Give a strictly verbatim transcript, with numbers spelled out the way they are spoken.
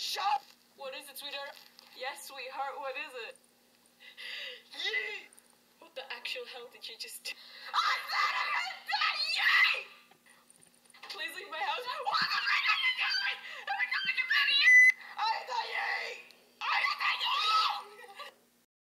shop? What is it, sweetheart? Yes, sweetheart, what is it? Yee! What the actual hell did you just do? I said